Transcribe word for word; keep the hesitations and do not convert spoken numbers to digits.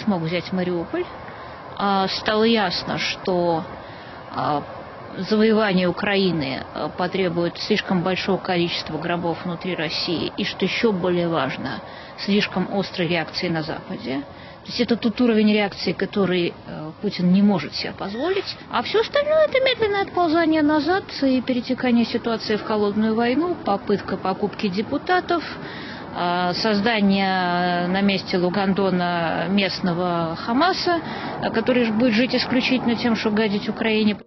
смог взять Мариуполь. Стало ясно, что завоевание Украины потребует слишком большого количества гробов внутри России и, что еще более важно, слишком острой реакции на Западе. То есть это тот уровень реакции, который э, Путин не может себе позволить. А все остальное – это медленное отползание назад и перетекание ситуации в холодную войну, попытка покупки депутатов, э, создание на месте Лугандона местного Хамаса, который будет жить исключительно тем, что гадить Украине.